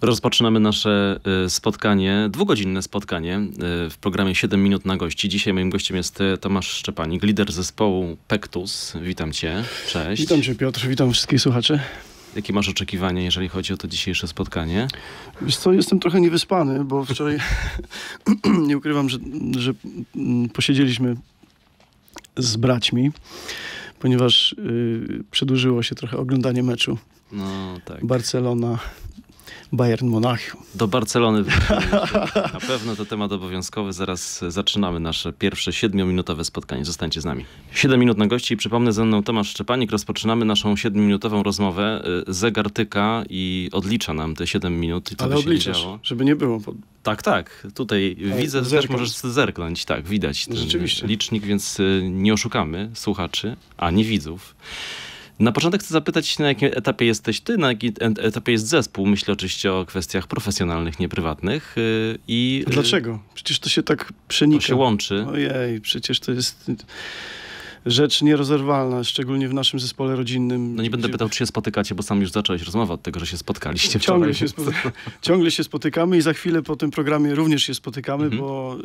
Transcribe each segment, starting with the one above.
Rozpoczynamy nasze spotkanie, dwugodzinne spotkanie w programie 7 minut na gości. Dzisiaj moim gościem jest Tomasz Szczepanik, lider zespołu Pektus. Witam cię, cześć. Witam cię, Piotr, witam wszystkich słuchaczy. Jakie masz oczekiwania, jeżeli chodzi o to dzisiejsze spotkanie? Wiesz co, jestem trochę niewyspany, bo wczoraj nie ukrywam, że posiedzieliśmy z braćmi, ponieważ przedłużyło się trochę oglądanie meczu. No tak. Barcelona, Bayern Monachium. Do Barcelony na pewno to temat obowiązkowy. Zaraz zaczynamy nasze pierwsze 7-minutowe spotkanie. Zostańcie z nami. 7 minut na gości i przypomnę, ze mną Tomasz Szczepanik. Rozpoczynamy naszą 7-minutową rozmowę. Zegar tyka i odlicza nam te 7 minut. I ale odliczasz, żeby nie było. Tak. Tutaj widzę, że też możesz zerknąć. Tak, widać ten licznik, więc nie oszukamy słuchaczy, ani widzów. Na początek chcę zapytać, na jakim etapie jesteś ty, na jakim etapie jest zespół. Myślę oczywiście o kwestiach profesjonalnych, nieprywatnych. Dlaczego? Przecież to się tak przenika. To się łączy. Ojej, przecież to jest rzecz nierozerwalna, szczególnie w naszym zespole rodzinnym. No nie będę pytał, czy się spotykacie, bo sam już zacząłeś rozmowę od tego, że się spotkaliście Ciągle się spotykamy i za chwilę po tym programie również się spotykamy, bo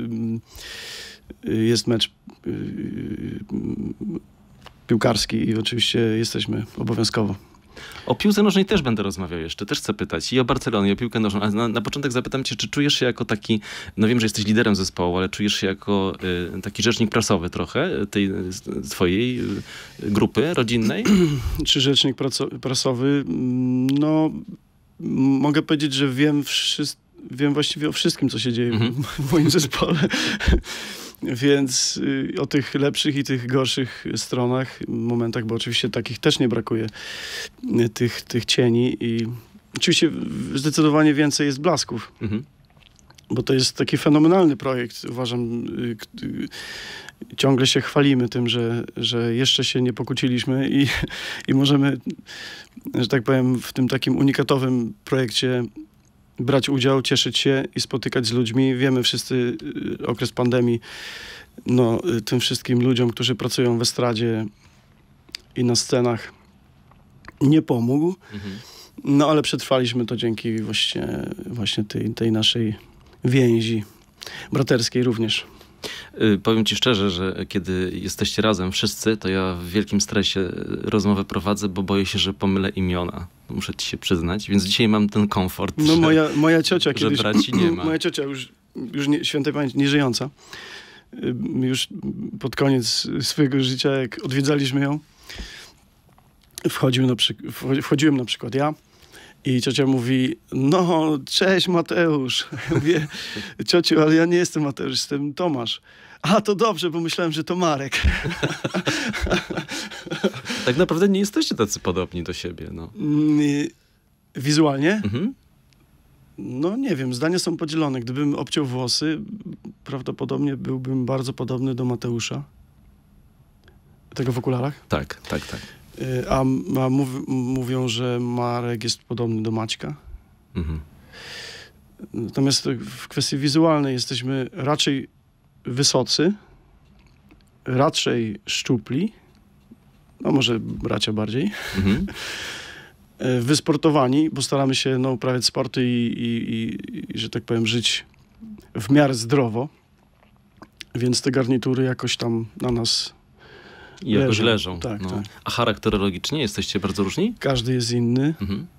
jest mecz piłkarski i oczywiście jesteśmy obowiązkowo. O piłce nożnej też będę rozmawiał jeszcze, też chcę pytać i o Barcelonie, i o piłkę nożną. Ale na początek zapytam cię, czy czujesz się jako taki, no wiem, że jesteś liderem zespołu, ale czujesz się jako taki rzecznik prasowy trochę tej twojej grupy rodzinnej? Czy rzecznik prasowy? No, mogę powiedzieć, że wiem właściwie o wszystkim, co się dzieje w moim zespole. Więc o tych lepszych i tych gorszych stronach, momentach, bo oczywiście takich też nie brakuje, tych cieni i oczywiście zdecydowanie więcej jest blasków, bo to jest taki fenomenalny projekt, uważam. Ciągle się chwalimy tym, że jeszcze się nie pokłóciliśmy i możemy, że tak powiem, w tym takim unikatowym projekcie brać udział, cieszyć się i spotykać z ludźmi. Wiemy wszyscy, okres pandemii, no, tym wszystkim ludziom, którzy pracują w estradzie i na scenach, nie pomógł. No, ale przetrwaliśmy to dzięki właśnie tej naszej więzi braterskiej również. Powiem ci szczerze, że kiedy jesteście razem wszyscy, to ja w wielkim stresie rozmowę prowadzę, bo boję się, że pomylę imiona. Muszę ci się przyznać, więc dzisiaj mam ten komfort, no, moja ciocia kiedyś, braci nie ma. Moja ciocia już nie, świętej pamięci, nieżyjąca, już pod koniec swojego życia, jak odwiedzaliśmy ją, wchodziłem na przykład ja i ciocia mówi, no cześć Mateusz. Ja mówię, ciociu, ale ja nie jestem Mateusz, jestem Tomasz. A, to dobrze, bo myślałem, że to Marek. Tak naprawdę nie jesteście tacy podobni do siebie, no. Wizualnie? No nie wiem, zdania są podzielone. Gdybym obciął włosy, prawdopodobnie byłbym bardzo podobny do Mateusza. Tego w okularach? Tak. A mówią, że Marek jest podobny do Maćka. Natomiast w kwestii wizualnej jesteśmy raczej wysocy, raczej szczupli, no może bracia bardziej, wysportowani, bo staramy się uprawiać sporty i, że tak powiem, żyć w miarę zdrowo, więc te garnitury jakoś tam na nas jakoś leżą. Tak, no. tak. A charakterologicznie jesteście bardzo różni? Każdy jest inny.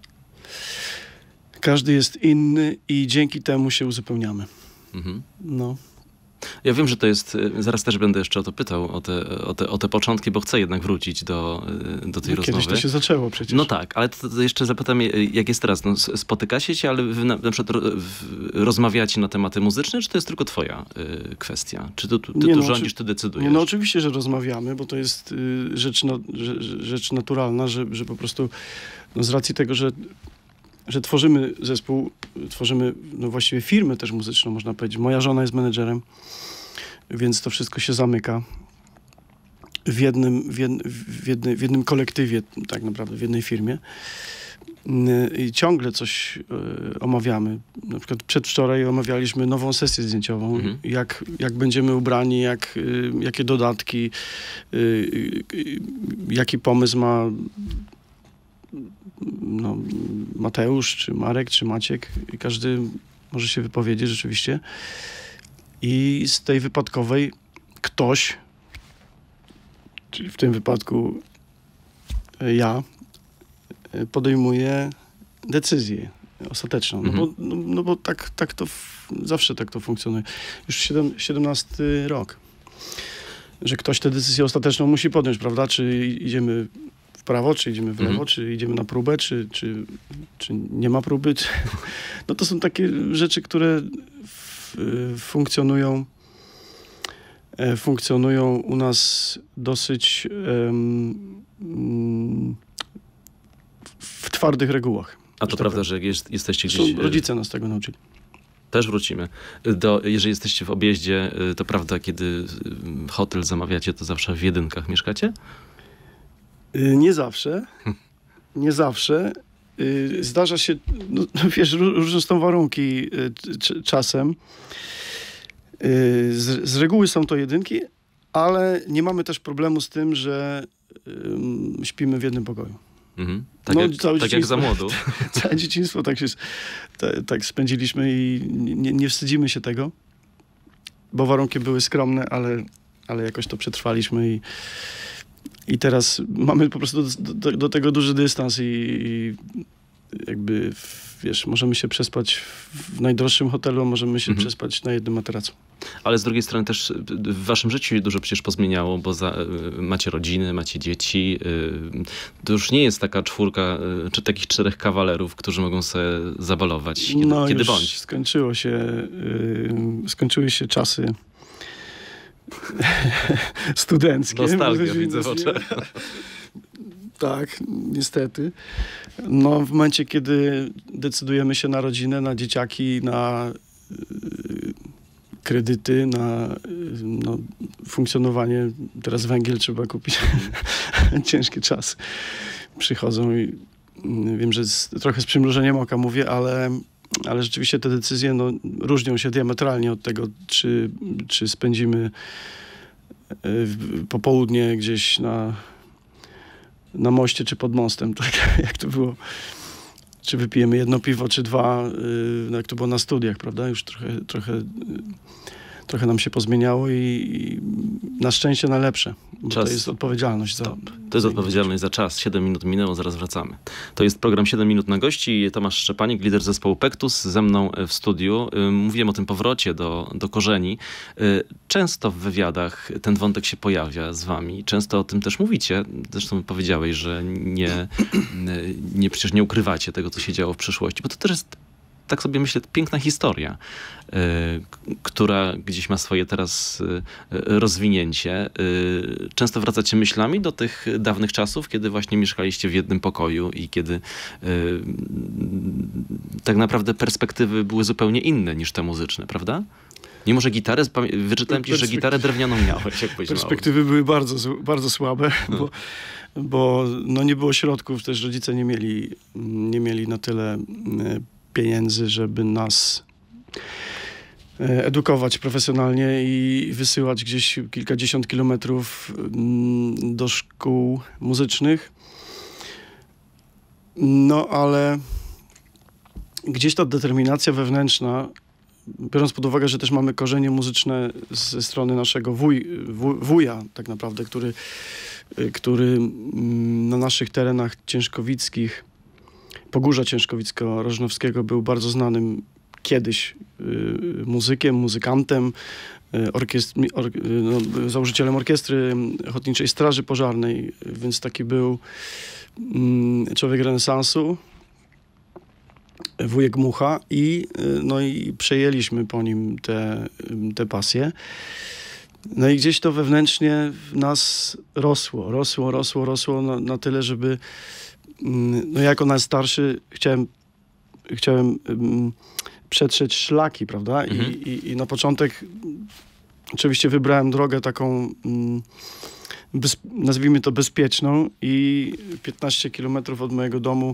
Każdy jest inny i dzięki temu się uzupełniamy. No. Ja wiem, że to jest, zaraz też będę jeszcze o to pytał, o te początki, bo chcę jednak wrócić do tej rozmowy. Kiedyś to się zaczęło przecież. No tak, ale to jeszcze zapytam, jak jest teraz? No, spotykacie się, ale wy na przykład rozmawiacie na tematy muzyczne, czy to jest tylko twoja kwestia? Czy ty tu rządzisz, ty decydujesz? Nie, no oczywiście, że rozmawiamy, bo to jest rzecz naturalna, że po prostu z racji tego, że tworzymy zespół, tworzymy właściwie firmę też muzyczną, można powiedzieć. Moja żona jest menedżerem, więc to wszystko się zamyka w jednym kolektywie, tak naprawdę, w jednej firmie. I ciągle coś omawiamy. Na przykład przedwczoraj omawialiśmy nową sesję zdjęciową. Jak będziemy ubrani, jakie dodatki, jaki pomysł ma no, Mateusz, czy Marek, czy Maciek. I każdy może się wypowiedzieć rzeczywiście. I z tej wypadkowej ktoś, czyli w tym wypadku ja, podejmuje decyzję ostateczną. No bo tak to zawsze tak to funkcjonuje. Już 17 rok. Że ktoś tę decyzję ostateczną musi podjąć, prawda? Czy idziemy w prawo, czy idziemy w lewo, czy idziemy na próbę, czy nie ma próby. No to są takie rzeczy, które funkcjonują u nas dosyć w twardych regułach. A to prawda, że jesteście gdzieś... Rodzice nas tego nauczyli. Też wrócimy. Jeżeli jesteście w objeździe, to prawda, kiedy hotel zamawiacie, to zawsze w jedynkach mieszkacie? Nie zawsze. Nie zawsze. Zdarza się, no, wiesz, różne są warunki czasem. Z reguły są to jedynki, ale nie mamy też problemu z tym, że śpimy w jednym pokoju. Tak, no, tak jak za młodu. Całe dzieciństwo tak spędziliśmy i nie wstydzimy się tego, bo warunki były skromne, ale jakoś to przetrwaliśmy i teraz mamy po prostu do tego duży dystans i jakby, wiesz, możemy się przespać w najdroższym hotelu, możemy się przespać na jednym materacu. Ale z drugiej strony też w waszym życiu się dużo przecież pozmieniało, bo macie rodziny, macie dzieci. To już nie jest taka czwórka, czy takich 4 kawalerów, którzy mogą sobie zabalować. Kiedy bądź. Skończyły się czasy studenckie. Nostalgia widzę w oczach. Tak, niestety. No, w momencie, kiedy decydujemy się na rodzinę, na dzieciaki, na kredyty, na funkcjonowanie, teraz węgiel trzeba kupić. Ciężkie czasy przychodzą i wiem, że trochę z przymrużeniem oka mówię, ale rzeczywiście te decyzje różnią się diametralnie od tego, czy spędzimy popołudnie gdzieś na moście, czy pod mostem, tak jak to było. Czy wypijemy 1 piwo, czy 2, jak to było na studiach, prawda? Już trochę nam się pozmieniało i na szczęście na lepsze. Bo to jest odpowiedzialność za... To jest odpowiedzialność za czas. 7 minut minęło, zaraz wracamy. To jest program 7 minut na gości. Tomasz Szczepanik, lider zespołu Pektus, ze mną w studiu. Mówiłem o tym powrocie do korzeni. Często w wywiadach ten wątek się pojawia z wami. Często o tym też mówicie. Zresztą powiedziałeś, że przecież nie ukrywacie tego, co się działo w przeszłości, bo to też jest, tak sobie myślę, piękna historia, która gdzieś ma swoje teraz rozwinięcie. Często wracacie myślami do tych dawnych czasów, kiedy właśnie mieszkaliście w jednym pokoju i kiedy tak naprawdę perspektywy były zupełnie inne niż te muzyczne, prawda? Mimo że gitarę, wyczytałem ci, że gitarę drewnianą miałeś, jak powiedziałem. Perspektywy były bardzo, bardzo słabe, bo nie było środków, też rodzice nie mieli na tyle pieniędzy, żeby nas edukować profesjonalnie i wysyłać gdzieś kilkadziesiąt kilometrów do szkół muzycznych. No ale gdzieś ta determinacja wewnętrzna, biorąc pod uwagę, że też mamy korzenie muzyczne ze strony naszego wuja tak naprawdę, który na naszych terenach ciężkowickich, Pogórza Ciężkowicko-Rożnowskiego był bardzo znanym kiedyś muzykiem, muzykantem, założycielem orkiestry Ochotniczej Straży Pożarnej, więc taki był człowiek renesansu, wujek Mucha i przejęliśmy po nim te pasje. No i gdzieś to wewnętrznie w nas rosło na tyle, żeby jako najstarszy chciałem przetrzeć szlaki, prawda? I na początek oczywiście wybrałem drogę taką, nazwijmy to bezpieczną, i 15 kilometrów od mojego domu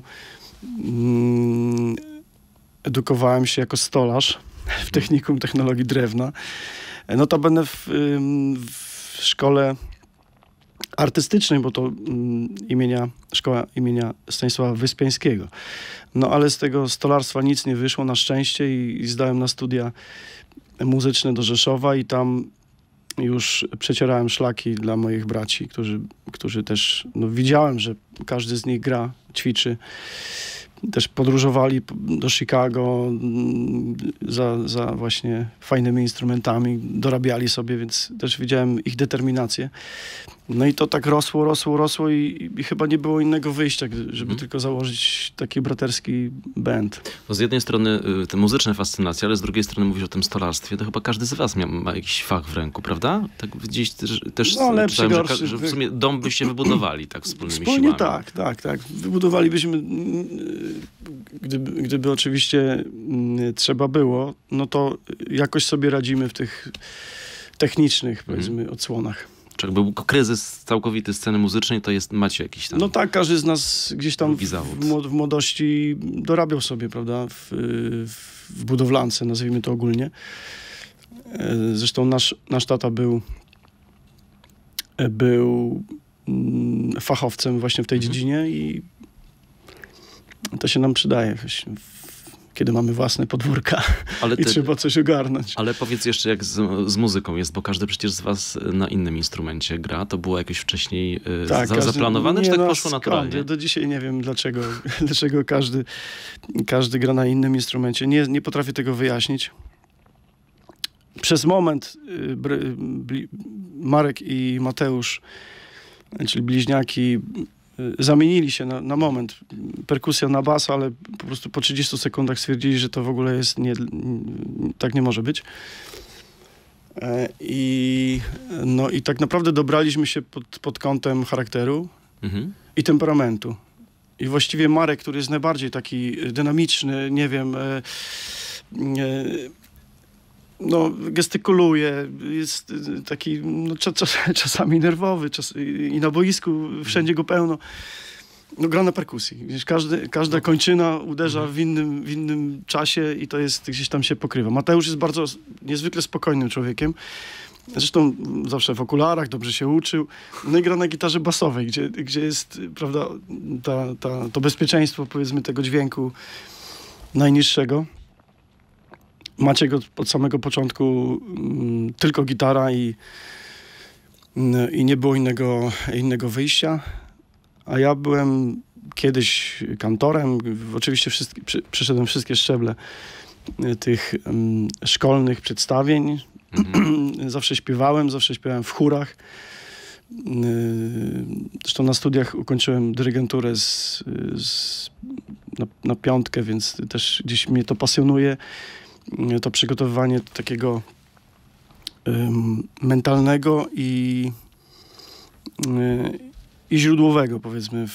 edukowałem się jako stolarz w Technikum Technologii Drewna. Notabene w szkole artystycznej, bo to szkoła imienia Stanisława Wyspiańskiego. No ale z tego stolarstwa nic nie wyszło na szczęście i zdałem na studia muzyczne do Rzeszowa i tam już przecierałem szlaki dla moich braci, którzy też, no, widziałem, że każdy z nich gra, ćwiczy. Też podróżowali do Chicago za właśnie fajnymi instrumentami, dorabiali sobie, więc też widziałem ich determinację. No i to tak rosło i chyba nie było innego wyjścia, żeby tylko założyć taki braterski band. To z jednej strony te muzyczne fascynacje, ale z drugiej strony mówisz o tym stolarstwie, to chyba każdy z was ma jakiś fach w ręku, prawda? Tak gdzieś też no, lepszy, gorszy, że w sumie dom byście wybudowali tak wspólnymi siłami. Tak. Wybudowalibyśmy, gdyby oczywiście trzeba było, no to jakoś sobie radzimy w tych technicznych, powiedzmy, odsłonach. Czy jakby był kryzys całkowity sceny muzycznej, to macie jakiś tam... No tak, każdy z nas gdzieś tam w młodości dorabiał sobie, prawda, w budowlance, nazwijmy to ogólnie. Zresztą nasz tata był fachowcem właśnie w tej dziedzinie i to się nam przydaje, kiedy mamy własne podwórka i trzeba coś ogarnąć. Ale powiedz jeszcze, jak z muzyką jest, bo każdy przecież z was na innym instrumencie gra. To było jakoś wcześniej zaplanowane, czy tak poszło naturalnie? Do dzisiaj nie wiem, dlaczego każdy gra na innym instrumencie. Nie potrafię tego wyjaśnić. Przez moment Marek i Mateusz, czyli bliźniaki, zamienili się na moment. Perkusja na bas, ale po prostu po 30 sekundach stwierdzili, że to w ogóle jest tak nie może być. I tak naprawdę dobraliśmy się pod kątem charakteru i temperamentu. I właściwie Marek, który jest najbardziej taki dynamiczny, nie wiem, no, gestykuluje, jest taki czasami nerwowy, i na boisku wszędzie go pełno. No, gra na perkusji. Wiesz, każda kończyna uderza w innym czasie i to jest, gdzieś tam się pokrywa. Mateusz jest bardzo niezwykle spokojnym człowiekiem. Zresztą zawsze w okularach, dobrze się uczył. No i gra na gitarze basowej, gdzie jest, prawda, to bezpieczeństwo, powiedzmy, tego dźwięku najniższego. Maciek od samego początku tylko gitara i nie było innego wyjścia. A ja byłem kiedyś kantorem. Oczywiście przeszedłem wszystkie szczeble tych szkolnych przedstawień. Zawsze śpiewałem w chórach. Zresztą na studiach ukończyłem dyrygenturę na 5, więc też gdzieś mnie to pasjonuje. To przygotowywanie takiego mentalnego i źródłowego, powiedzmy,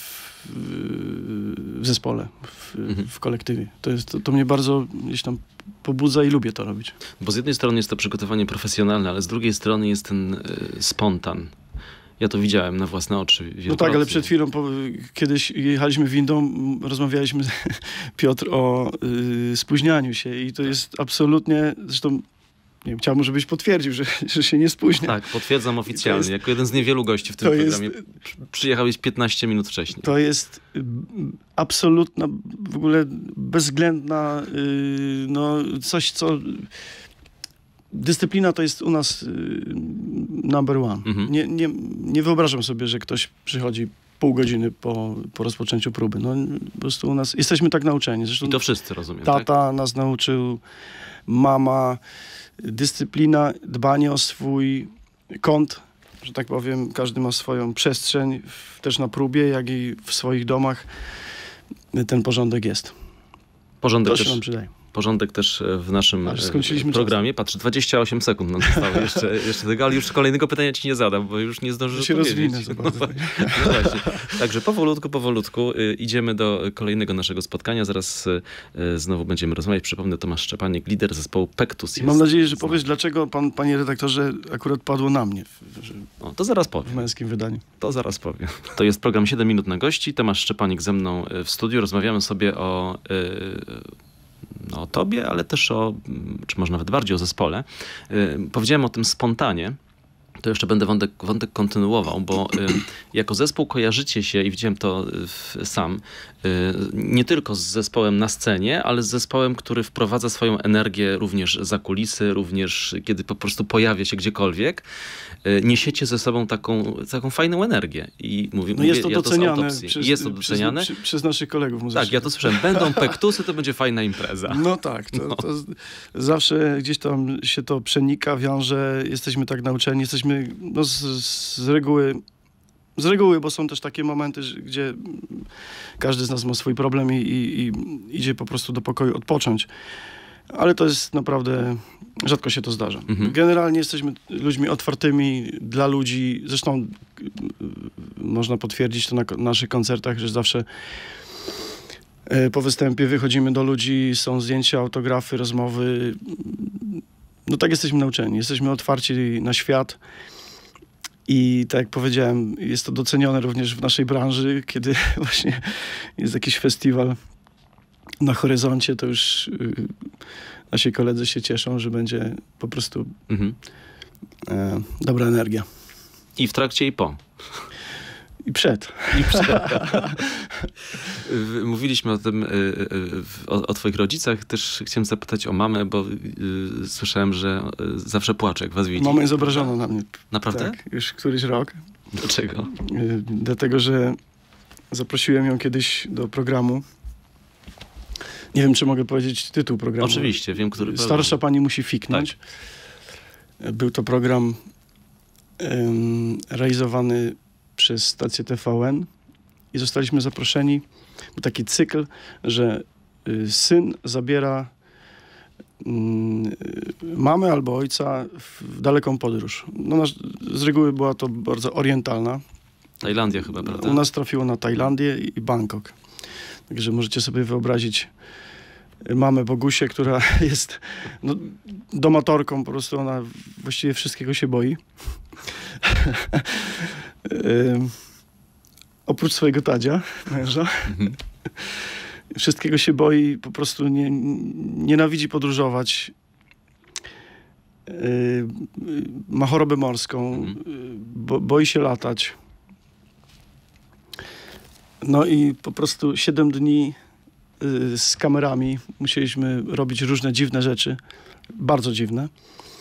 w zespole, w kolektywie. To mnie bardzo gdzieś tam pobudza i lubię to robić. Bo z jednej strony jest to przygotowanie profesjonalne, ale z drugiej strony jest ten spontan. Ja to widziałem na własne oczy. No tak, ale przed chwilą, kiedyś jechaliśmy windą, rozmawialiśmy, Piotr, o spóźnianiu się i to jest absolutnie, zresztą nie wiem, chciałbym, żebyś potwierdził, że się nie spóźnia. Tak, potwierdzam oficjalnie. Jako jeden z niewielu gości w tym programie przyjechałeś 15 minut wcześniej. To jest absolutna, w ogóle bezwzględna, coś, co... Dyscyplina to jest u nas number one. Nie wyobrażam sobie, że ktoś przychodzi pół godziny po rozpoczęciu próby. No, po prostu u nas jesteśmy tak nauczeni. Zresztą i to wszyscy, rozumiem, tata nas nauczył, mama, dyscyplina, dbanie o swój kąt, że tak powiem. Każdy ma swoją przestrzeń, też na próbie, jak i w swoich domach. Ten porządek jest. Porządek to się nam przydaje. Porządek też w naszym programie. Patrz, 28 sekund nam zostało jeszcze tego, ale już kolejnego pytania ci nie zadam, bo już nie zdążysz się rozwinę. No właśnie. Także powolutku idziemy do kolejnego naszego spotkania. Zaraz znowu będziemy rozmawiać. Przypomnę, Tomasz Szczepanik, lider zespołu Pektus. Mam nadzieję, że powiesz, dlaczego panie redaktorze, akurat padło na mnie. To zaraz powiem. W męskim wydaniu. To zaraz powiem. To jest program 7 minut na gości. Tomasz Szczepanik ze mną w studiu. Rozmawiamy sobie o tobie, ale też czy może nawet bardziej o zespole. Powiedziałem o tym spontanie, to jeszcze będę wątek kontynuował, bo jako zespół kojarzycie się, i widziałem to sam, nie tylko z zespołem na scenie, ale z zespołem, który wprowadza swoją energię również za kulisy, również kiedy po prostu pojawia się gdziekolwiek. Niesiecie ze sobą taką fajną energię. I jest to doceniane. Jest to doceniane. Przez naszych kolegów muzycznych. Tak, ja to słyszałem. Będą pektusy, to będzie fajna impreza. No tak, to zawsze gdzieś tam się to przenika, wiąże. Jesteśmy tak nauczeni, jesteśmy z reguły, bo są też takie momenty, gdzie każdy z nas ma swój problem i idzie po prostu do pokoju odpocząć. Ale to jest naprawdę, rzadko się to zdarza. Generalnie jesteśmy ludźmi otwartymi dla ludzi. Zresztą można potwierdzić to na naszych koncertach, że zawsze po występie wychodzimy do ludzi, są zdjęcia, autografy, rozmowy. No tak jesteśmy nauczeni. Jesteśmy otwarci na świat. I tak jak powiedziałem, jest to docenione również w naszej branży, kiedy właśnie jest jakiś festiwal na horyzoncie, to już nasi koledzy się cieszą, że będzie po prostu dobra energia. I w trakcie, i po. I przed. Mówiliśmy o tym, o twoich rodzicach. Też chciałem zapytać o mamę, bo słyszałem, że zawsze płacze, jak was widzi. Mama jest obrażona na mnie. Naprawdę? Tak, już któryś rok. Dlaczego? Dlatego, że zaprosiłem ją kiedyś do programu. Nie wiem, czy mogę powiedzieć tytuł programu. Oczywiście, wiem, który. Starsza pani musi fiknąć. Tak. Był to program realizowany przez stację TVN i zostaliśmy zaproszeni. Był taki cykl, że syn zabiera mamę albo ojca w daleką podróż. No, z reguły była to bardzo orientalna. Tajlandia chyba, prawda? U nas trafiło na Tajlandię i Bangkok. Także możecie sobie wyobrazić mamę Bogusię, która jest domatorką, po prostu ona właściwie wszystkiego się boi. Oprócz swojego Tadzia, męża. Wszystkiego się boi, po prostu nienawidzi podróżować. Ma chorobę morską, boi się latać. No i po prostu 7 dni z kamerami musieliśmy robić różne dziwne rzeczy. Bardzo dziwne.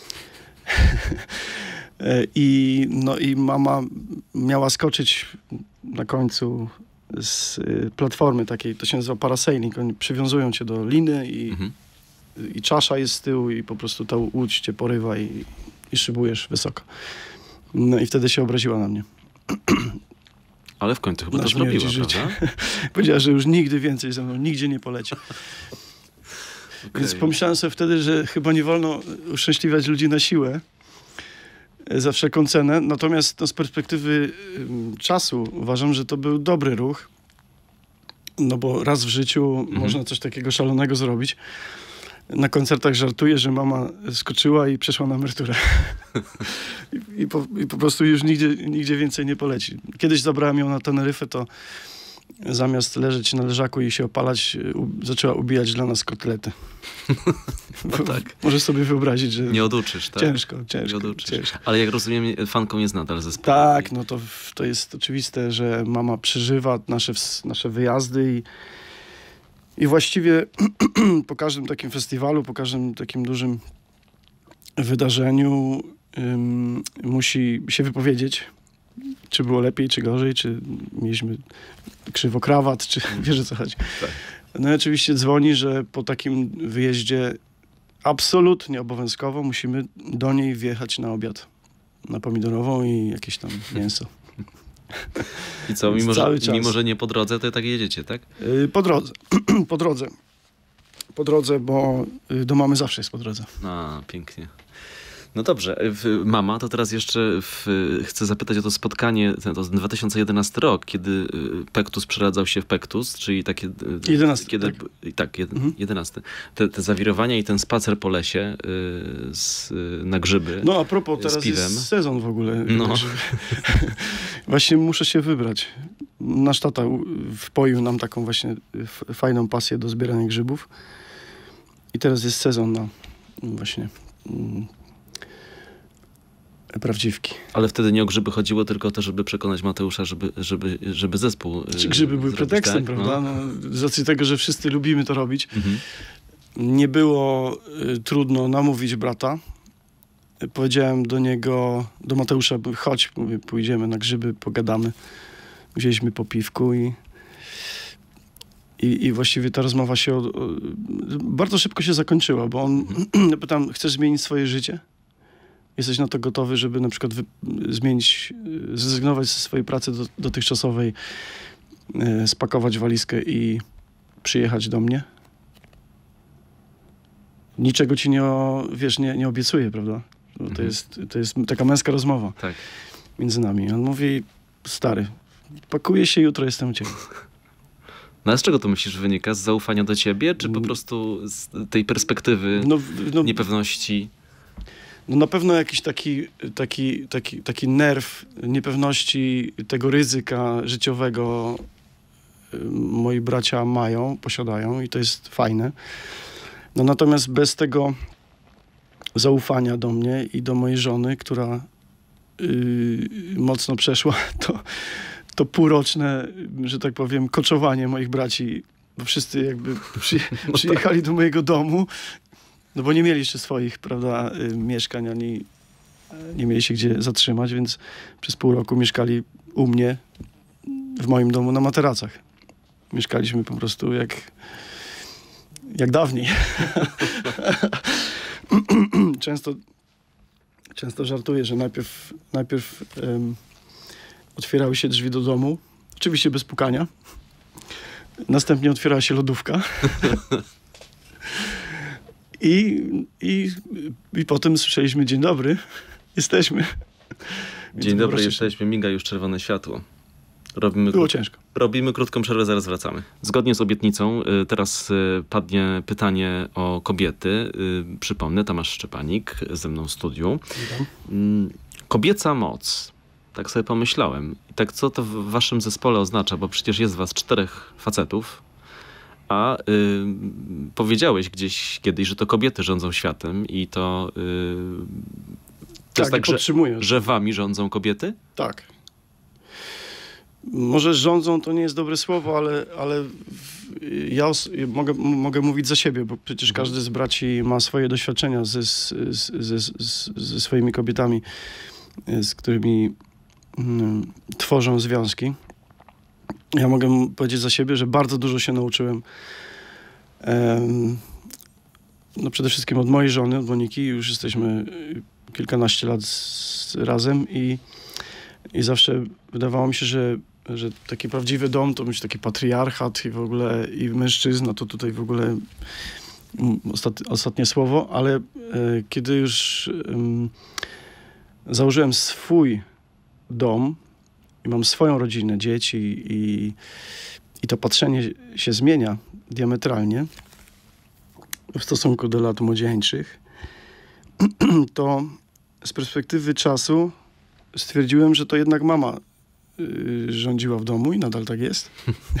I mama miała skoczyć na końcu z platformy takiej, to się nazywa parasailing. Oni przywiązują cię do liny i czasza jest z tyłu i po prostu ta łódź cię porywa i szybujesz wysoko. No i wtedy się obraziła na mnie. Ale w końcu chyba to zrobiła, prawda? Powiedziała, że już nigdy więcej ze mną, nigdzie nie poleci. Okay. Więc pomyślałem sobie wtedy, że chyba nie wolno uszczęśliwiać ludzi na siłę za wszelką cenę. Natomiast z perspektywy czasu uważam, że to był dobry ruch. No bo raz w życiu można coś takiego szalonego zrobić. Na koncertach żartuję, że mama skoczyła i przeszła na emeryturę. I po prostu już nigdzie więcej nie poleci. Kiedyś zabrałem ją na Teneryfę, to zamiast leżeć na leżaku i się opalać, zaczęła ubijać dla nas kotlety. No tak. Możesz sobie wyobrazić, że... Nie oduczysz, tak? Ciężko. Ale jak rozumiem, fanką jest nadal zespół. Tak, no to jest oczywiste, że mama przeżywa nasze wyjazdy i właściwie po każdym takim festiwalu, po każdym takim dużym wydarzeniu musi się wypowiedzieć, czy było lepiej, czy gorzej, czy mieliśmy krzywokrawat, czy wiesz, o co chodzi. Tak. No i oczywiście dzwoni, że po takim wyjeździe absolutnie obowiązkowo musimy do niej wjechać na obiad. Na pomidorową i jakieś tam mięso. I co, mimo że nie po drodze, to tak jedziecie, tak? Po drodze. Po drodze, bo do mamy zawsze jest po drodze. A, pięknie. No dobrze, mama, to teraz jeszcze chcę zapytać o to spotkanie, to 2011 rok, kiedy Pektus przeradzał się w Pektus, czyli takie... 11, kiedy, tak. 11. Te zawirowania i ten spacer po lesie na grzyby. No a propos, teraz jest sezon w ogóle. No. Właśnie muszę się wybrać. Nasz tata wpoił nam taką właśnie fajną pasję do zbierania grzybów. I teraz jest sezon na właśnie... prawdziwki. Ale wtedy nie o grzyby chodziło, tylko o to, żeby przekonać Mateusza, żeby zespół Czy grzyby były zrobić, pretekstem, tak? prawda? No, z racji tego, że wszyscy lubimy to robić. Nie było trudno namówić brata. Powiedziałem do Mateusza, chodź, mówię, pójdziemy na grzyby, pogadamy. Wzięliśmy po piwku i właściwie ta rozmowa się bardzo szybko się zakończyła, bo on pytam, chcesz zmienić swoje życie? Jesteś na to gotowy, żeby na przykład zrezygnować ze swojej pracy dotychczasowej, spakować walizkę i przyjechać do mnie? Niczego ci nie obiecuję, prawda? Bo to jest taka męska rozmowa między nami. On mówi, stary, pakuję się, jutro jestem u ciebie. No a z czego to myślisz wynika? Z zaufania do ciebie, czy po prostu z tej perspektywy niepewności? No na pewno jakiś taki nerw niepewności, tego ryzyka życiowego moi bracia posiadają i to jest fajne. No natomiast bez tego zaufania do mnie i do mojej żony, która mocno przeszła to półroczne, że tak powiem, koczowanie moich braci, bo wszyscy jakby przyjechali do mojego domu, no bo nie mieli jeszcze swoich, prawda, mieszkań, ani nie mieli się gdzie zatrzymać, więc przez pół roku mieszkali u mnie, w moim domu na materacach. Mieszkaliśmy po prostu jak dawniej. Często żartuję, że najpierw otwierały się drzwi do domu, oczywiście bez pukania. Następnie otwierała się lodówka. I potem słyszeliśmy, dzień dobry, jesteśmy. Dzień dobry, jesteśmy, miga już czerwone światło. Było ciężko. Robimy krótką przerwę, zaraz wracamy. Zgodnie z obietnicą teraz padnie pytanie o kobiety. Przypomnę, Tomasz Szczepanik ze mną w studiu. Kobieca moc. Tak sobie pomyślałem. I tak co to w waszym zespole oznacza? Bo przecież jest was 4 facetów, a powiedziałeś gdzieś kiedyś, że to kobiety rządzą światem i to jest tak, że wami rządzą kobiety? Tak. Może rządzą to nie jest dobre słowo, ale ja mogę mówić za siebie, bo przecież każdy z braci ma swoje doświadczenia ze swoimi kobietami, z którymi tworzą związki. Ja mogę powiedzieć za siebie, że bardzo dużo się nauczyłem. No przede wszystkim od mojej żony, od Moniki. Już jesteśmy kilkanaście lat razem i zawsze wydawało mi się, że taki prawdziwy dom to być taki patriarchat i w ogóle i mężczyzna to tutaj w ogóle ostatnie słowo, ale kiedy już założyłem swój dom i mam swoją rodzinę, dzieci i to patrzenie się zmienia diametralnie w stosunku do lat młodzieńczych, to z perspektywy czasu stwierdziłem, że to jednak mama rządziła w domu i nadal tak jest.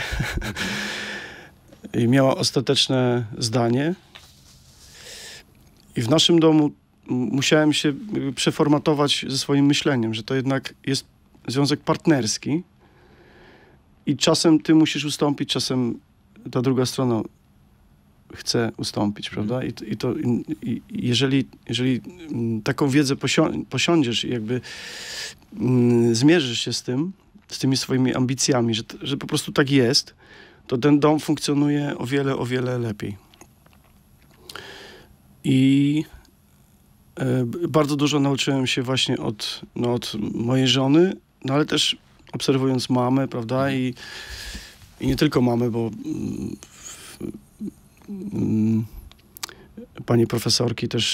I miała ostateczne zdanie. I w naszym domu musiałem się przeformatować ze swoim myśleniem, że to jednak jest związek partnerski i czasem ty musisz ustąpić, czasem ta druga strona chce ustąpić, prawda? I jeżeli taką wiedzę posiądziesz i jakby zmierzysz się z tymi swoimi ambicjami, że po prostu tak jest, to ten dom funkcjonuje o wiele lepiej. I bardzo dużo nauczyłem się właśnie od mojej żony, no ale też obserwując mamę, prawda? I nie tylko mamę, bo pani profesorki też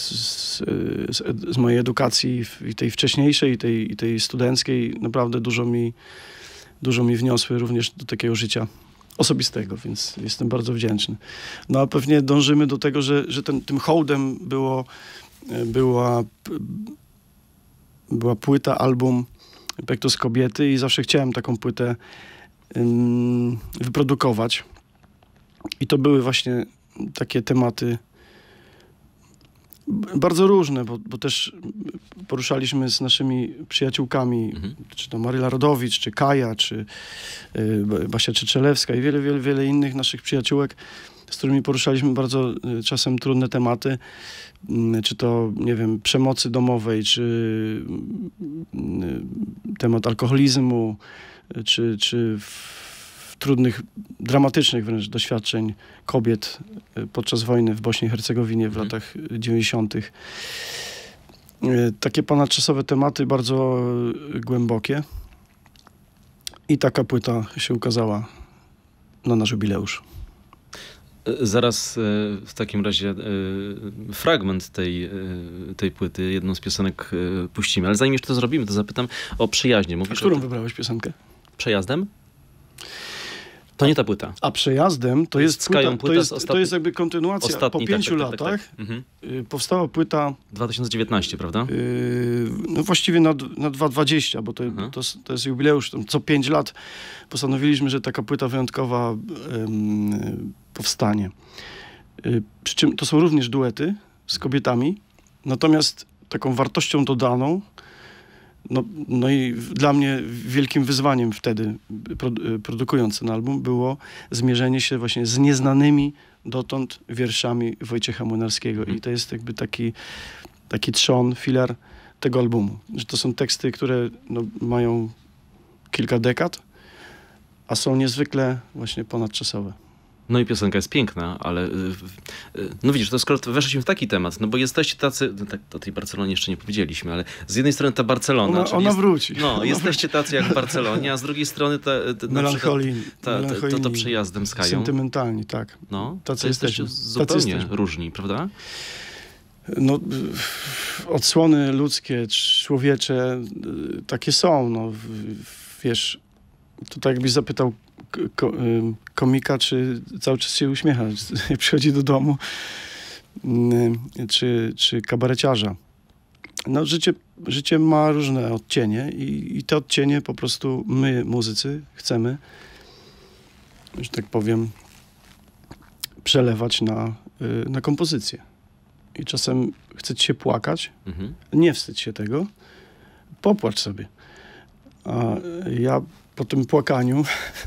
z mojej edukacji, i tej wcześniejszej, i tej studenckiej, naprawdę dużo mi wniosły również do takiego życia osobistego, więc jestem bardzo wdzięczny. No a pewnie dążymy do tego, że tym hołdem była płyta, album Pektus Kobiety i zawsze chciałem taką płytę wyprodukować. I to były właśnie takie tematy Bardzo różne, bo też poruszaliśmy z naszymi przyjaciółkami, czy to Maryla Rodowicz, czy Kaja, czy Basia Czeczelewska i wiele innych naszych przyjaciółek, z którymi poruszaliśmy bardzo czasem trudne tematy, czy to, nie wiem, przemocy domowej, czy temat alkoholizmu, czy trudnych, dramatycznych wręcz doświadczeń kobiet podczas wojny w Bośni i Hercegowinie w latach 90. Takie ponadczasowe tematy, bardzo głębokie. I taka płyta się ukazała na nasz jubileusz. Zaraz w takim razie fragment tej płyty, jedną z piosenek puścimy. Ale zanim jeszcze to zrobimy, to zapytam o przyjaźnie. Mówisz, a którą wybrałeś piosenkę? Przejazdem? To nie ta płyta. A Przejazdem to jest płyta, to jest jakby kontynuacja. Po 5 latach powstała płyta... 2019, prawda? No właściwie na 2020, bo to jest jubileusz. Co 5 lat postanowiliśmy, że taka płyta wyjątkowa powstanie. Przy czym to są również duety z kobietami, natomiast taką wartością dodaną, no i dla mnie wielkim wyzwaniem wtedy, produkując ten album, było zmierzenie się właśnie z nieznanymi dotąd wierszami Wojciecha Młynarskiego. I to jest jakby taki trzon, filar tego albumu. Że to są teksty, które mają kilka dekad, a są niezwykle właśnie ponadczasowe. No i piosenka jest piękna, ale no widzisz, to skoro weszliśmy w taki temat, no bo jesteście tacy, tak o tej Barcelonie jeszcze nie powiedzieliśmy, ale z jednej strony ta Barcelona... Ona wróci. No, jesteście tacy jak w Barcelonie, a z drugiej strony melancholii. To Przejazdem z Kają. Sentymentalni, tak. No, tacy jesteście zupełnie różni, prawda? No, odsłony ludzkie, człowiecze, takie są, no, wiesz, to tak jakbyś zapytał komika, czy cały czas się uśmiecha, przychodzi do domu, czy kabareciarza. No, życie ma różne odcienie i te odcienie po prostu my, muzycy, chcemy, że tak powiem, przelewać na kompozycję. I czasem chce ci się płakać, nie wstydź się tego, popłacz sobie. A ja po tym płakaniu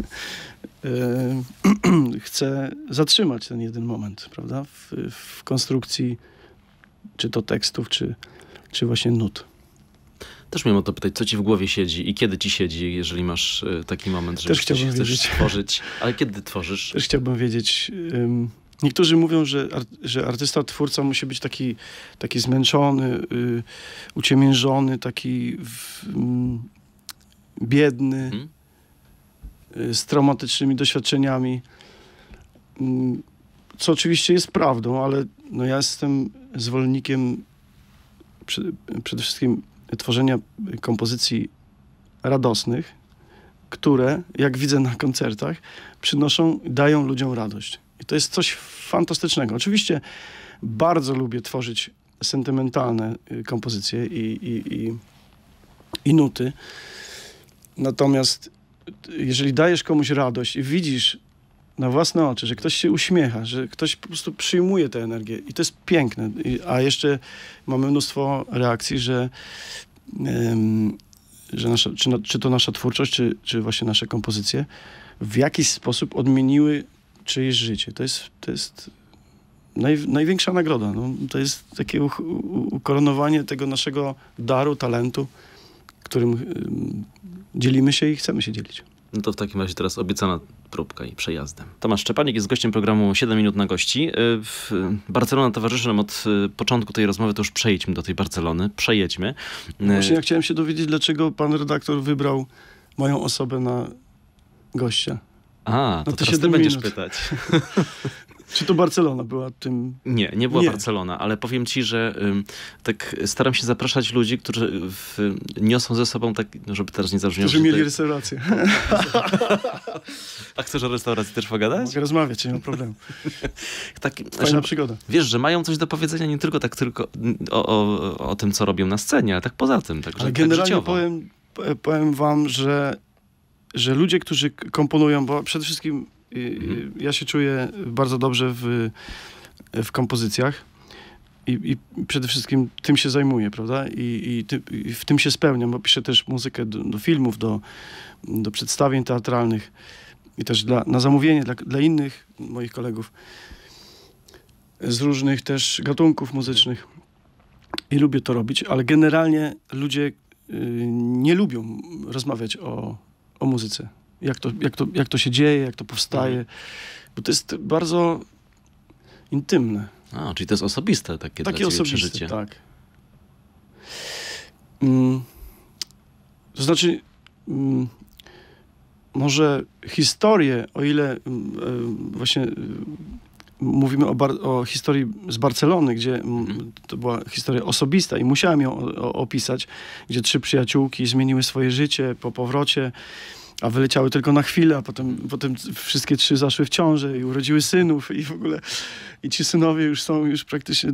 chcę zatrzymać ten jeden moment, prawda? W konstrukcji czy to tekstów, czy właśnie nut. Też miałem o to pytać, co ci w głowie siedzi i kiedy ci siedzi, jeżeli masz taki moment, że chcesz tworzyć. Ale kiedy tworzysz? Też chciałbym wiedzieć. Niektórzy mówią, że artysta, twórca musi być taki zmęczony, uciemiężony, taki biedny, z traumatycznymi doświadczeniami, co oczywiście jest prawdą, ale no ja jestem zwolennikiem przede wszystkim tworzenia kompozycji radosnych, które, jak widzę na koncertach, dają ludziom radość. I to jest coś fantastycznego. Oczywiście bardzo lubię tworzyć sentymentalne kompozycje i nuty. Natomiast jeżeli dajesz komuś radość i widzisz na własne oczy, że ktoś się uśmiecha, że ktoś po prostu przyjmuje tę energię i to jest piękne. A jeszcze mamy mnóstwo reakcji, że czy to nasza twórczość, czy właśnie nasze kompozycje w jakiś sposób odmieniły czyjeś życie. To jest największa nagroda. No, to jest takie ukoronowanie tego naszego daru, talentu, którym dzielimy się i chcemy się dzielić. No to w takim razie teraz obiecana próbka i Przejazdem. Tomasz Szczepanik jest gościem programu 7 minut na gości. Barcelona towarzyszy nam od początku tej rozmowy, to już przejdźmy do tej Barcelony. Przejedźmy. Właśnie ja chciałem się dowiedzieć, dlaczego pan redaktor wybrał moją osobę na gościa. To teraz ty będziesz pytać. Czy to Barcelona była tym? Nie była Barcelona, ale powiem ci, że tak staram się zapraszać ludzi, którzy niosą ze sobą tak, żeby teraz nie zabrzmiało. Którzy mieli restaurację. A chcesz o restauracji też pogadać? Mogę rozmawiać, nie ma problemu. Fajna przygoda. Wiesz, że mają coś do powiedzenia nie tylko o tym, co robią na scenie, ale tak poza tym. Tak, ale generalnie powiem wam, że ludzie, którzy komponują, bo przede wszystkim ja się czuję bardzo dobrze w kompozycjach I przede wszystkim tym się zajmuję, prawda? I w tym się spełniam, bo piszę też muzykę do filmów, do przedstawień teatralnych i też na zamówienie dla innych moich kolegów z różnych też gatunków muzycznych. I lubię to robić, ale generalnie ludzie nie lubią rozmawiać o muzyce. Jak to się dzieje, jak to powstaje, bo to jest bardzo intymne. Czyli to jest osobiste takie dla ciebie przeżycie. Tak. To znaczy, może historię, o ile właśnie mówimy o historii z Barcelony, gdzie to była historia osobista i musiałem ją opisać, gdzie 3 przyjaciółki zmieniły swoje życie po powrocie, a wyleciały tylko na chwilę, a potem wszystkie 3 zaszły w ciążę i urodziły synów i w ogóle i ci synowie już są praktycznie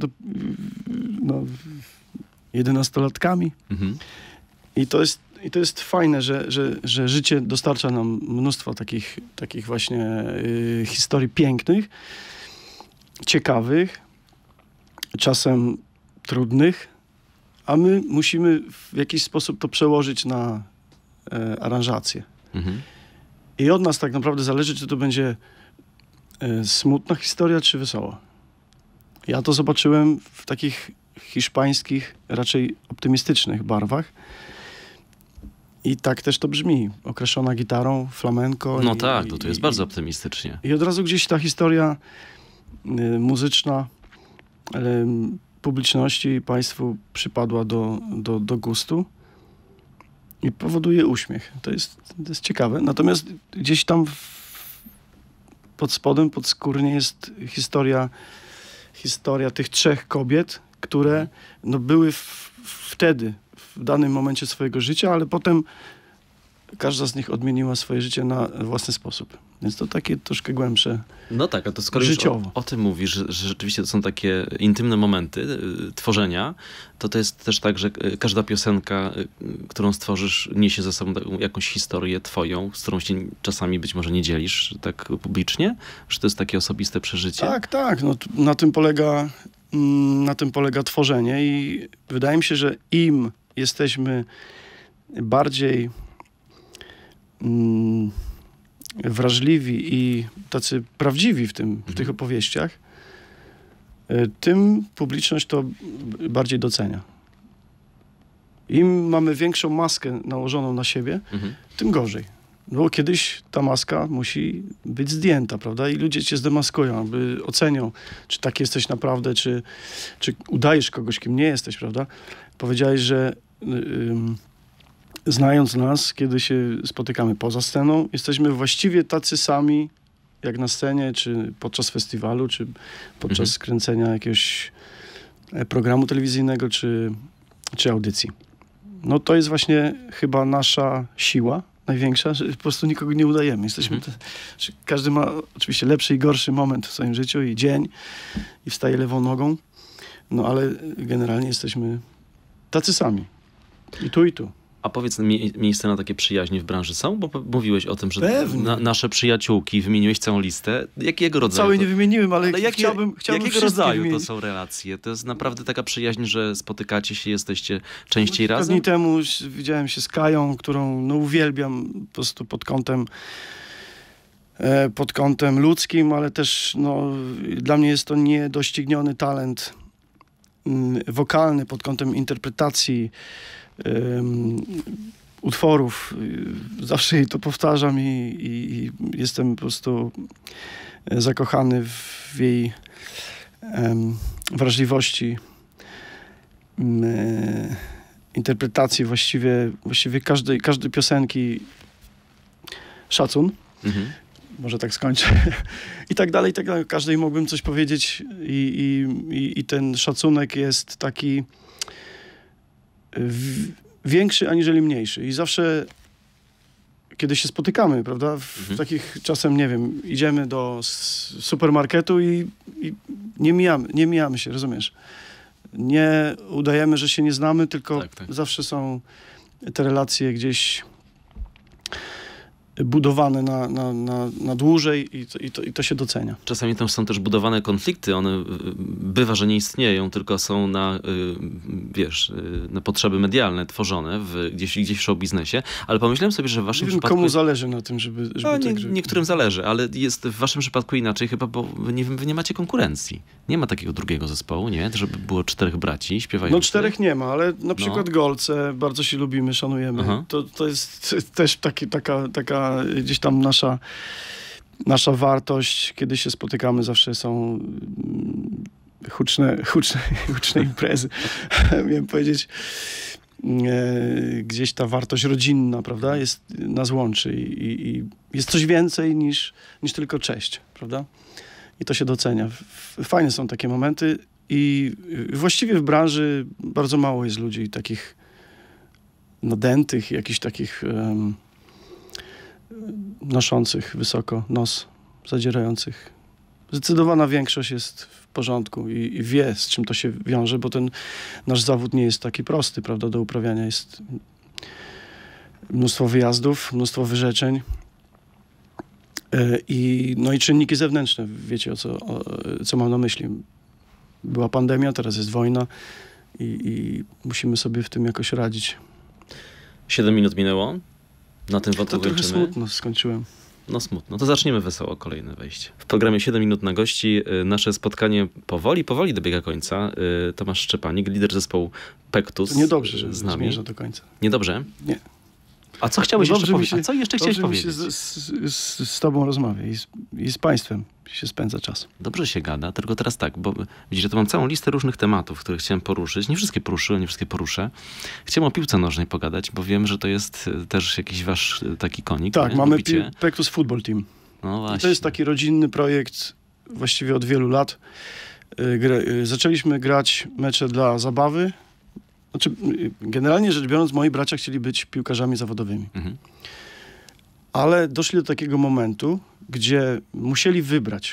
11-latkami. I to jest fajne, że życie dostarcza nam mnóstwo takich właśnie historii pięknych, ciekawych, czasem trudnych, a my musimy w jakiś sposób to przełożyć na aranżację. I od nas tak naprawdę zależy, czy to będzie smutna historia, czy wesoła. Ja to zobaczyłem w takich hiszpańskich, raczej optymistycznych barwach. I tak też to brzmi. Określona gitarą, flamenco. No tak, to jest bardzo optymistycznie. I od razu gdzieś ta historia muzyczna publiczności państwu przypadła do gustu i powoduje uśmiech. To jest ciekawe. Natomiast gdzieś tam pod spodem, podskórnie jest historia tych 3 kobiet, które były wtedy, w danym momencie swojego życia, ale potem każda z nich odmieniła swoje życie na własny sposób. Więc to takie troszkę głębsze. No tak, a to skoro życiowo. już o tym mówisz, że rzeczywiście to są takie intymne momenty tworzenia, to jest też tak, że każda piosenka, którą stworzysz, niesie ze sobą jakąś historię twoją, z którą się czasami być może nie dzielisz tak publicznie? Że to jest takie osobiste przeżycie? Tak. No, na tym polega tworzenie i wydaje mi się, że im jesteśmy bardziej wrażliwi i tacy prawdziwi w tych opowieściach, tym publiczność to bardziej docenia. Im mamy większą maskę nałożoną na siebie, tym gorzej. Bo kiedyś ta maska musi być zdjęta, prawda? I ludzie cię zdemaskują, aby ocenią, czy tak jesteś naprawdę, czy udajesz kogoś, kim nie jesteś, prawda? Powiedziałeś, że znając nas, kiedy się spotykamy poza sceną, jesteśmy właściwie tacy sami, jak na scenie, czy podczas festiwalu, czy podczas kręcenia jakiegoś programu telewizyjnego, czy audycji. No to jest właśnie chyba nasza siła największa, że po prostu nikogo nie udajemy. Jesteśmy każdy ma oczywiście lepszy i gorszy moment w swoim życiu i dzień i wstaje lewą nogą, no ale generalnie jesteśmy tacy sami. I tu. A powiedz, miejsce na takie przyjaźnie w branży są? Bo mówiłeś o tym, że nasze przyjaciółki, wymieniłeś całą listę. Jakiego rodzaju? Całej nie wymieniłem, ale chciałbym jakiego rodzaju to są relacje? To jest naprawdę taka przyjaźń, że spotykacie się, jesteście częściej razem? Dni temu widziałem się z Kają, którą uwielbiam po prostu pod kątem ludzkim, ale też dla mnie jest to niedościgniony talent wokalny pod kątem interpretacji utworów. Zawsze jej to powtarzam i jestem po prostu zakochany w jej wrażliwości, interpretacji właściwie każdej piosenki. Szacun. Może tak skończę. I tak dalej, i tak dalej. Każdej mógłbym coś powiedzieć i ten szacunek jest taki większy aniżeli mniejszy. I zawsze, kiedy się spotykamy, prawda, w takich czasem, nie wiem, idziemy do supermarketu i nie mijamy się, rozumiesz? Nie udajemy, że się nie znamy, tylko zawsze są te relacje gdzieś budowane na dłużej i to się docenia. Czasami tam są też budowane konflikty. One bywa, że nie istnieją, tylko są na, wiesz, na potrzeby medialne tworzone gdzieś w show biznesie. Ale pomyślałem sobie, że w waszym przypadku... Komu zależy na tym, żeby Niektórym zależy, ale jest w waszym przypadku inaczej chyba, bo wy nie macie konkurencji. Nie ma takiego drugiego zespołu, nie? Żeby było 4 braci śpiewających. No 4 nie ma, ale na przykład Golce bardzo się lubimy, szanujemy. To jest też taka gdzieś tam nasza wartość. Kiedy się spotykamy, zawsze są huczne imprezy. Miałem powiedzieć, gdzieś ta wartość rodzinna, prawda, nas łączy i jest coś więcej niż tylko cześć, prawda? I to się docenia. Fajne są takie momenty i właściwie w branży bardzo mało jest ludzi takich nadętych, jakichś takich noszących wysoko nos, zadzierających. Zdecydowana większość jest w porządku i wie, z czym to się wiąże, bo ten nasz zawód nie jest taki prosty, prawda, do uprawiania. Jest mnóstwo wyjazdów, mnóstwo wyrzeczeń i czynniki zewnętrzne. Wiecie, co mam na myśli. Była pandemia, teraz jest wojna i musimy sobie w tym jakoś radzić. 7 minut minęło. Na tym wątku to trochę smutno skończyłem. No smutno. To zaczniemy wesoło kolejne wejście. W programie 7 minut na gości nasze spotkanie powoli dobiega końca. Tomasz Szczepanik, lider zespołu Pektus. To niedobrze, że z nami. Zmierza do końca. Niedobrze? Nie. A co chciałeś jeszcze powiedzieć? A co jeszcze chciałeś powiedzieć? Dobrze z tobą rozmawia i z państwem się spędza czas. Dobrze się gada, tylko teraz tak, bo widzisz, że tu mam całą listę różnych tematów, które chciałem poruszyć. Nie wszystkie poruszyłem, nie wszystkie poruszę. Chciałem o piłce nożnej pogadać, bo wiem, że to jest też jakiś wasz taki konik. Tak, mamy Pektus Football Team. No właśnie. I to jest taki rodzinny projekt właściwie od wielu lat. Zaczęliśmy grać mecze dla zabawy. Znaczy, generalnie rzecz biorąc, moi bracia chcieli być piłkarzami zawodowymi. Ale doszli do takiego momentu, gdzie musieli wybrać.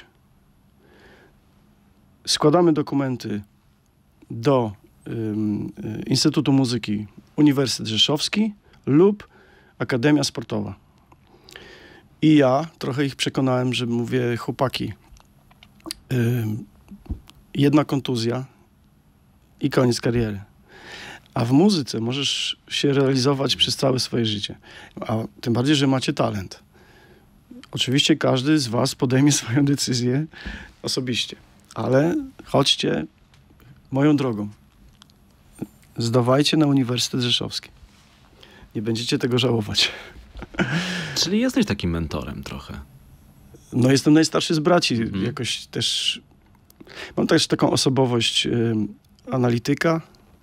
Składamy dokumenty do Instytutu Muzyki Uniwersytet Rzeszowski lub Akademia Sportowa. I ja trochę ich przekonałem, że mówię, chłopaki, jedna kontuzja i koniec kariery. A w muzyce możesz się realizować przez całe swoje życie. A tym bardziej, że macie talent. Oczywiście każdy z was podejmie swoją decyzję osobiście. Ale chodźcie moją drogą. Zdawajcie na Uniwersytet Rzeszowski. Nie będziecie tego żałować. Czyli jesteś takim mentorem trochę. No jestem najstarszy z braci. Jakoś też... Mam też taką osobowość analityka.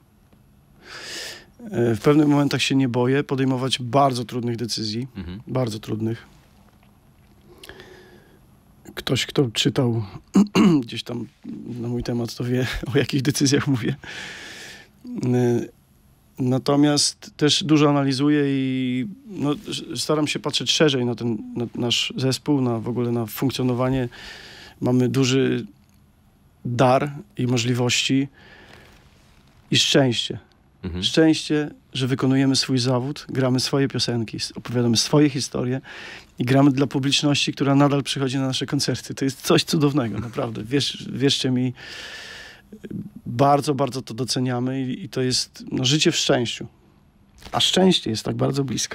W pewnych momentach się nie boję podejmować bardzo trudnych decyzji. Bardzo trudnych. Ktoś, kto czytał gdzieś tam na mój temat, to wie, o jakich decyzjach mówię. Natomiast też dużo analizuję i staram się patrzeć szerzej na na nasz zespół, w ogóle na funkcjonowanie. Mamy duży dar i możliwości i szczęście. Szczęście, że wykonujemy swój zawód, gramy swoje piosenki, opowiadamy swoje historie i gramy dla publiczności, która nadal przychodzi na nasze koncerty. To jest coś cudownego, naprawdę. Wierzcie mi, bardzo, bardzo to doceniamy i to jest życie w szczęściu. A szczęście jest tak bardzo blisko.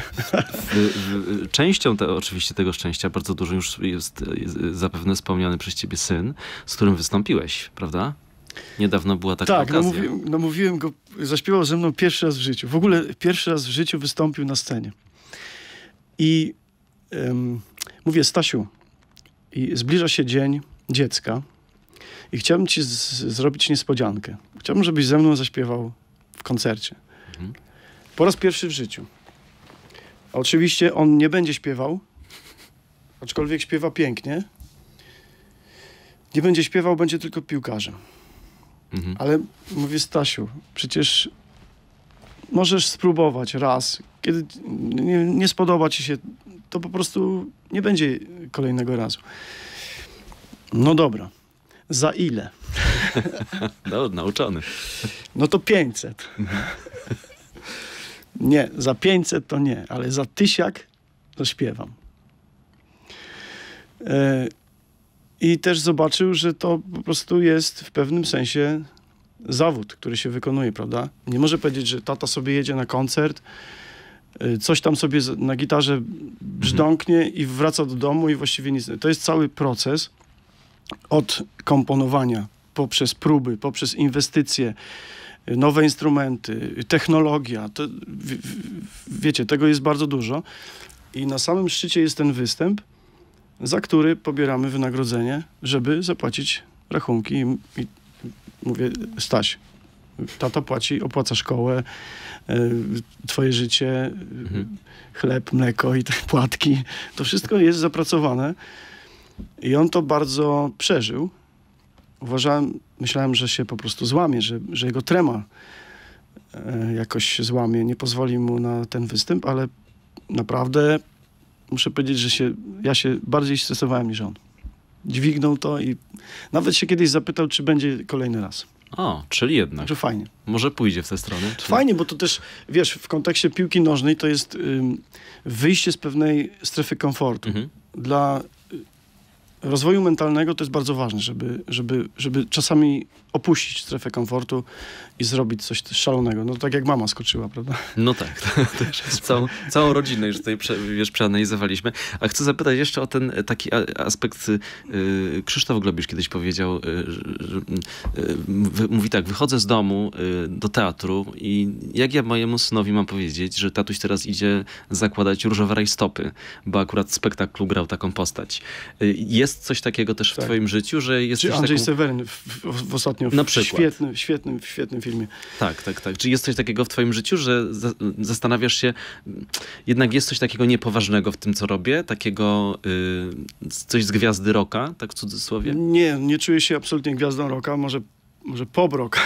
Częścią oczywiście tego szczęścia bardzo dużo już jest zapewne wspomniany przez ciebie syn, z którym wystąpiłeś, prawda? Niedawno była taka okazja. Tak, namówiłem go, zaśpiewał ze mną pierwszy raz w życiu. W ogóle pierwszy raz w życiu wystąpił na scenie. I mówię, Stasiu, zbliża się dzień dziecka i chciałbym ci zrobić niespodziankę. Chciałbym, żebyś ze mną zaśpiewał w koncercie. Po raz pierwszy w życiu. A oczywiście on nie będzie śpiewał, aczkolwiek śpiewa pięknie. Nie będzie śpiewał, będzie tylko piłkarzem. Ale mówię, Stasiu, przecież możesz spróbować raz. Kiedy nie spodoba ci się, to po prostu nie będzie kolejnego razu. No dobra. Za ile? No, nauczony. No to 500. Nie, za 500 to nie, ale za 1000 zaśpiewam. I też zobaczył, że to po prostu jest w pewnym sensie zawód, który się wykonuje, prawda? Nie może powiedzieć, że tata sobie jedzie na koncert, coś tam sobie na gitarze brzdąknie i wraca do domu i właściwie nic. To jest cały proces od komponowania, poprzez próby, poprzez inwestycje, nowe instrumenty, technologia. To, wiecie, tego jest bardzo dużo. I na samym szczycie jest ten występ, za który pobieramy wynagrodzenie, żeby zapłacić rachunki. I mówię, Staś, tata płaci, opłaca szkołę, twoje życie, chleb, mleko i te płatki. To wszystko jest zapracowane. I on to bardzo przeżył. Myślałem, że się po prostu złamie, że jego trema jakoś się złamie, nie pozwoli mu na ten występ, ale naprawdę muszę powiedzieć, że ja się bardziej stresowałem niż on. Dźwignął to i nawet się kiedyś zapytał, czy będzie kolejny raz. O, czyli jednak. Także fajnie. Może pójdzie w tę stronę? Czy... Fajnie, bo to też, wiesz, w kontekście piłki nożnej to jest wyjście z pewnej strefy komfortu. Dla rozwoju mentalnego to jest bardzo ważne, żeby czasami opuścić strefę komfortu i zrobić coś szalonego. No tak jak mama skoczyła, prawda? No tak. Całą rodzinę już tutaj przeanalizowaliśmy. A chcę zapytać jeszcze o ten taki aspekt. Krzysztof Globisz kiedyś powiedział, mówi tak, wychodzę z domu do teatru i jak ja mojemu synowi mam powiedzieć, że tatuś teraz idzie zakładać różowe rajstopy, bo akurat w spektaklu grał taką postać. Jest coś takiego też w twoim życiu, że jest Czy Andrzej Seweryn w ostatnio na przykład. Świetnym filmie. Tak. Czy jest coś takiego w twoim życiu, że zastanawiasz się, jednak jest coś takiego niepoważnego w tym, co robię? Takiego coś z gwiazdy rocka, tak w cudzysłowie? Nie czuję się absolutnie gwiazdą rocka, może pop rock,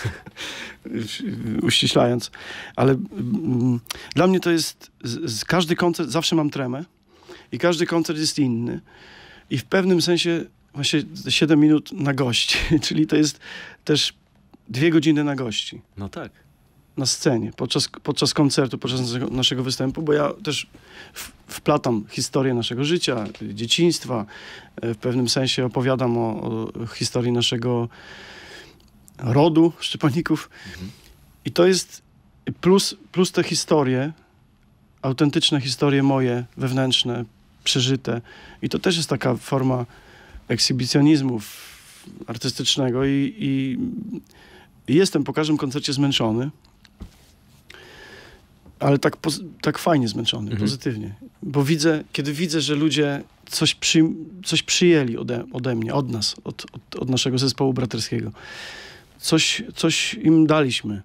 uściślając. Ale dla mnie to jest, każdy koncert, zawsze mam tremę i każdy koncert jest inny. I w pewnym sensie właśnie 7 minut na gości, czyli to jest też 2 godziny na gości. No tak. Na scenie, podczas koncertu, podczas naszego występu, bo ja też wplatam historię naszego życia, dzieciństwa. W pewnym sensie opowiadam o historii naszego rodu Szczepaników. I to jest plus te historie, autentyczne historie moje, wewnętrzne, przeżyte. I to też jest taka forma ekshibicjonizmu artystycznego i jestem po każdym koncercie zmęczony, ale tak fajnie zmęczony, pozytywnie. Bo kiedy widzę, że ludzie coś przyjęli ode mnie, od nas, od naszego zespołu braterskiego. Coś im daliśmy.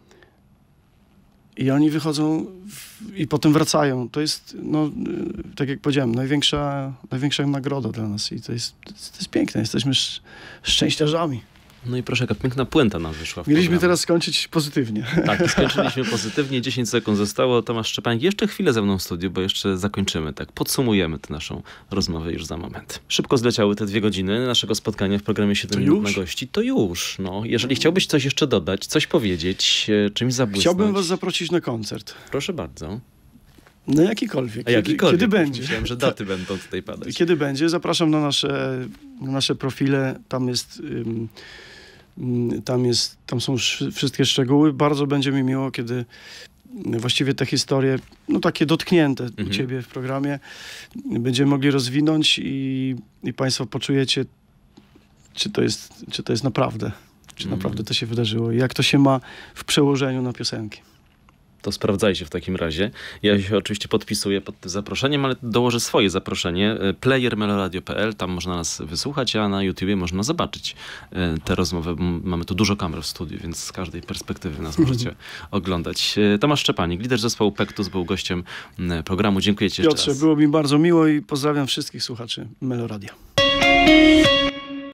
I oni wychodzą i potem wracają. To jest, no, tak jak powiedziałem, największa nagroda dla nas. I to jest piękne. Jesteśmy szczęściarzami. No i proszę, jaka piękna puenta nam wyszła. Mieliśmy teraz skończyć pozytywnie. Tak, skończyliśmy pozytywnie. 10 sekund zostało. Tomasz Szczepanik jeszcze chwilę ze mną w studiu, bo jeszcze zakończymy. Tak, podsumujemy tę naszą rozmowę już za moment. Szybko zleciały te 2 godziny naszego spotkania w programie 7 minut na gości. To już. No, jeżeli chciałbyś coś jeszcze dodać, coś powiedzieć, czymś zabłysnąć. Chciałbym was zaprosić na koncert. Proszę bardzo. No jakikolwiek. Kiedy będzie. Myślałem, że daty będą tutaj padać. Kiedy będzie. Zapraszam na nasze profile. Tam są wszystkie szczegóły. Bardzo będzie mi miło, kiedy właściwie te historie, no takie dotknięte u ciebie w programie, będziemy mogli rozwinąć i państwo poczujecie, czy to jest naprawdę, czy naprawdę to się wydarzyło i jak to się ma w przełożeniu na piosenki. To sprawdzajcie w takim razie. Ja się oczywiście podpisuję pod tym zaproszeniem, ale dołożę swoje zaproszenie. Player meloradio.pl, tam można nas wysłuchać, a na YouTubie można zobaczyć tę rozmowę. Mamy tu dużo kamer w studiu, więc z każdej perspektywy nas możecie oglądać. Tomasz Szczepanik, lider zespołu Pektus, był gościem programu. Dziękuję ci jeszcze raz. Piotrze, było mi bardzo miło i pozdrawiam wszystkich słuchaczy Meloradia.